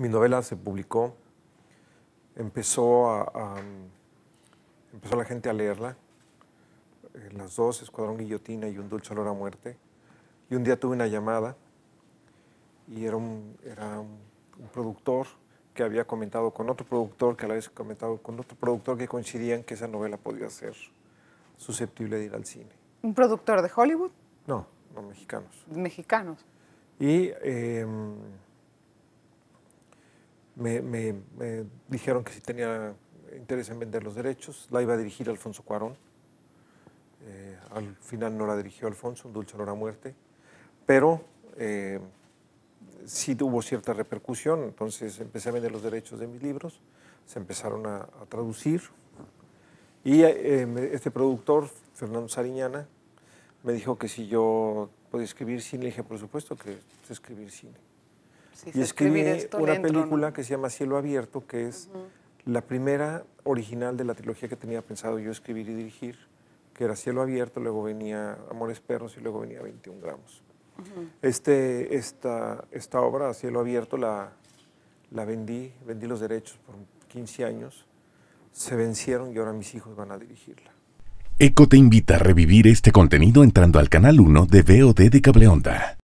Mi novela se publicó, empezó la gente a leerla, las dos, Escuadrón Guillotina y Un dulce olor a muerte. Y un día tuve una llamada y era un productor que había comentado con otro productor, que a la vez comentado con otro productor, que coincidían que esa novela podía ser susceptible de ir al cine. ¿Un productor de Hollywood? No, mexicanos. Mexicanos. Y me dijeron que si tenía interés en vender los derechos, la iba a dirigir Alfonso Cuarón. Al final no la dirigió Alfonso, Un dulce olor a muerte, pero sí tuvo cierta repercusión. Entonces empecé a vender los derechos de mis libros, se empezaron a traducir, y este productor, Fernando Sariñana, me dijo que si yo podía escribir cine. Le dije, por supuesto que sé escribir cine. Sí, y escribí una película que se llama Cielo Abierto, que es la primera original de la trilogía que tenía pensado yo escribir y dirigir, que era Cielo Abierto, luego venía Amores Perros y luego venía 21 gramos. Esta obra, Cielo Abierto, la vendí los derechos por 15 años, se vencieron y ahora mis hijos van a dirigirla. ECO te invita a revivir este contenido entrando al canal 1 de VOD de Cable Onda.